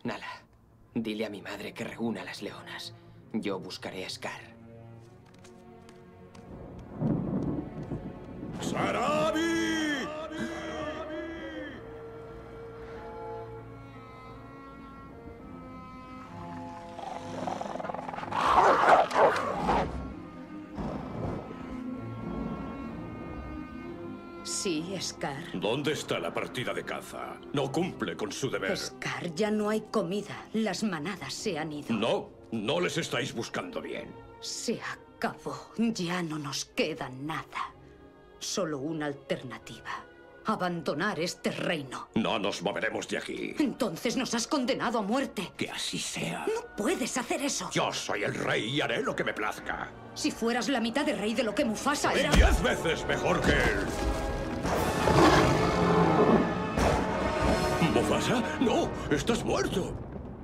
Nala, dile a mi madre que reúna a las leonas. Yo buscaré a Scar. ¡Sarabi! Sí, Scar. ¿Dónde está la partida de caza? No cumple con su deber. Scar, ya no hay comida. Las manadas se han ido. No les estáis buscando bien. Se acabó. Ya no nos queda nada. Solo una alternativa. Abandonar este reino. No nos moveremos de aquí. Entonces nos has condenado a muerte. Que así sea. No puedes hacer eso. Yo soy el rey y haré lo que me plazca. Si fueras la mitad de rey de lo que Mufasa Soy era... 10 veces mejor que él. ¿Mufasa? ¡No! ¡Estás muerto!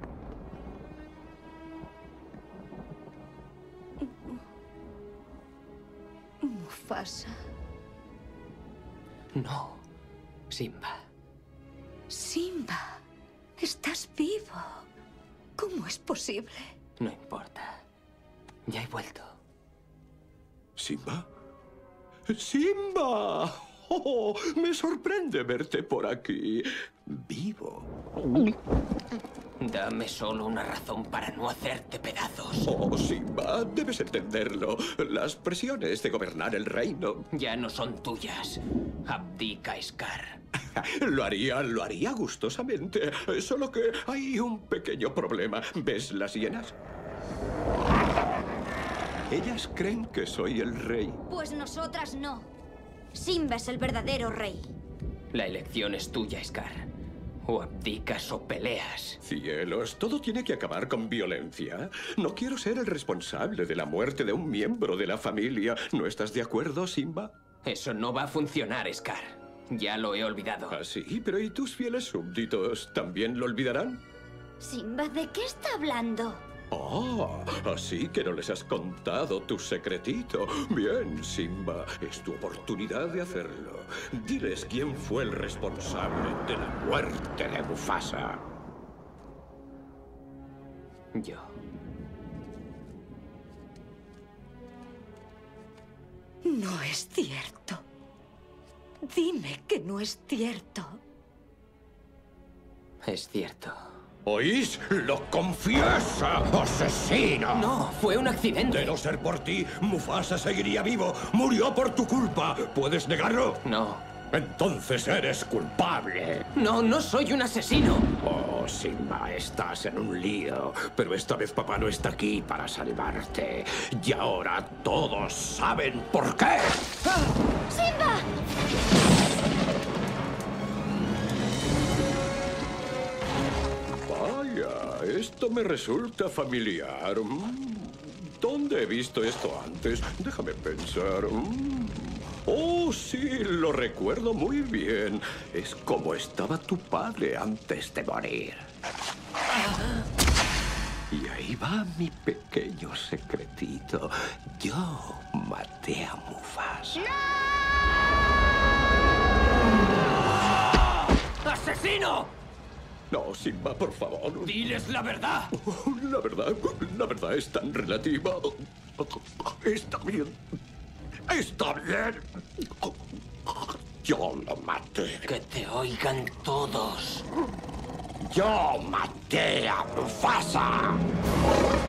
Mufasa. No, Simba. Simba, estás vivo. ¿Cómo es posible? No importa. Ya he vuelto. ¿Simba? ¡Simba! ¡Oh! Me sorprende verte por aquí. Vivo. Dame solo una razón para no hacerte pedazos. Oh, Simba, debes entenderlo. Las presiones de gobernar el reino. Ya no son tuyas. Abdica, Scar. Lo haría gustosamente. Solo que hay un pequeño problema. ¿Ves las hienas? Ellas creen que soy el rey. Pues nosotras no. Simba es el verdadero rey. La elección es tuya, Scar. O abdicas o peleas. Cielos, todo tiene que acabar con violencia. No quiero ser el responsable de la muerte de un miembro de la familia. ¿No estás de acuerdo, Simba? Eso no va a funcionar, Scar. Ya lo he olvidado. Ah, sí, pero ¿y tus fieles súbditos también lo olvidarán? Simba, ¿de qué está hablando? Ah, así que no les has contado tu secretito. Bien, Simba, es tu oportunidad de hacerlo. Diles quién fue el responsable de la muerte de Mufasa. Yo. No es cierto. Dime que no es cierto. Es cierto. ¿Oís? ¡Lo confiesa, asesino! No, fue un accidente. De no ser por ti, Mufasa seguiría vivo. Murió por tu culpa. ¿Puedes negarlo? No. Entonces eres culpable. No, no soy un asesino. Oh, Simba, estás en un lío. Pero esta vez papá no está aquí para salvarte. Y ahora todos saben por qué. ¡Simba! Vaya, esto me resulta familiar. ¿Dónde he visto esto antes? Déjame pensar. Oh, sí, lo recuerdo muy bien. Es como estaba tu padre antes de morir. Y ahí va mi pequeño secretito. Yo maté a Mufasa. ¡Asesino! No, Simba, por favor. ¡Diles la verdad! La verdad es tan relativa. Está bien. Está bien. Yo lo maté. Que te oigan todos. Yo maté a Mufasa.